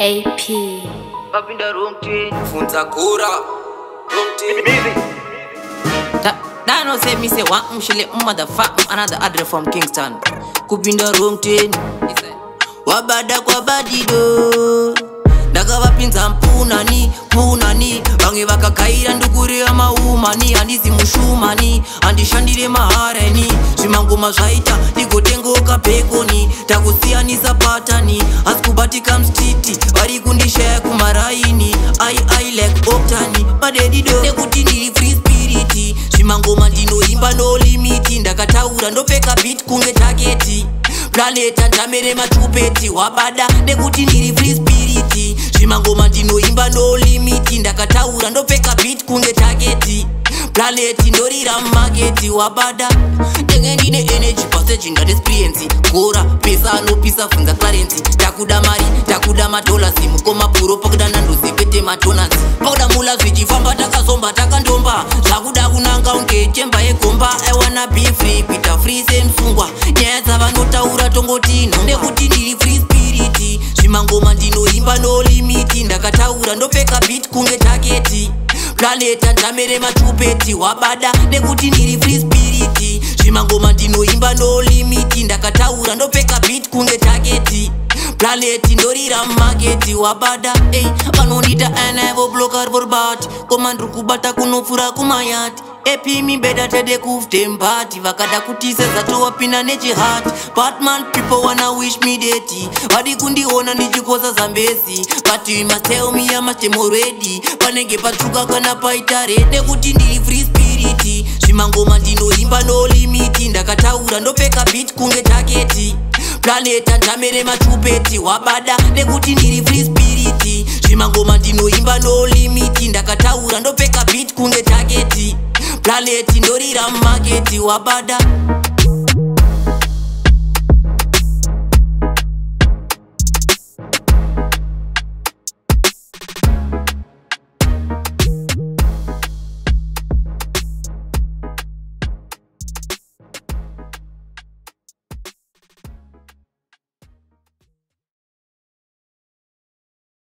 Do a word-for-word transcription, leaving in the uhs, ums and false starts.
A P. Up in the room, twin. Funza Kura. Room, twin. That, that no say me say one mshile motherfucker another address from Kingston. Kupinda room twin. Wabada kwa Madedido. Daga wapinza mpunani, punani. Bange wakakaira ndukure maumani. Andizi mushumani, andishandire mahareni. Shimangoma zvaita, digotengo kapekoni. Takusiani zapatani, askubatika mstiti. Wari kundishaya kumaraini. I, I like poptain, Madedido. Nekuti ndiri free spirit. Shimangoma ndino imba no limiti. Ndakataura ndopeka beat kunge targeti. Planeta ndamere machupeti. Wabada nekuti ndiri free spirit. Shimangoma ndino imba no limiti. Ndakataura ndopeka beat kunge targeti. Planeti ndorira mageti. Wabada ndenge ndine energy passage ndane experience. Kora pesa no pisa funza currency. Takuda mari takuda madola simu koma puro pakuda nanduzi pete matonasi. Pakuda mula zvichifamba takazomba takandomba. Zvakuda kunanga unge chemba yekomba. I wanna be free Peter free semsungwa. Nyaya dzavanotaura tongotino nekuti ndiri free spirit. Shimangoma ndinoimba no limiti. Ndakataura ndopeka beat kunge targeti. Planeta ndamere machupeti. Wabada nekuti ndiri free spirit. Shimangoma ndinoimba no limiti. Ndakataura ndopeka beat kunge targeti. Planeti ndorira mageti. Wabada ey vanondita and I have a blocker for bat. Komandru kubata kunofura kumayati. Epi mi beda tede kufte mbati. Vakada kutise zato wapina neche heart. Batman people wanna wish me deti. Wadi kundi ona nichikosa zambesi. But you must tell me I must am already. Panenge patruka kana paitare. Nekuti ndiri free spirit. Shimangoma ndino imba no limiti. Ndakataura ndopeka beat kunge targeti. Planeta ndamere machupeti. Wabada nekuti ndiri free spirit. Shimangoma ndino imba no limiti. Ndakataura ndopeka beat kunge targeti. Planeti ndorira mageti. Wabada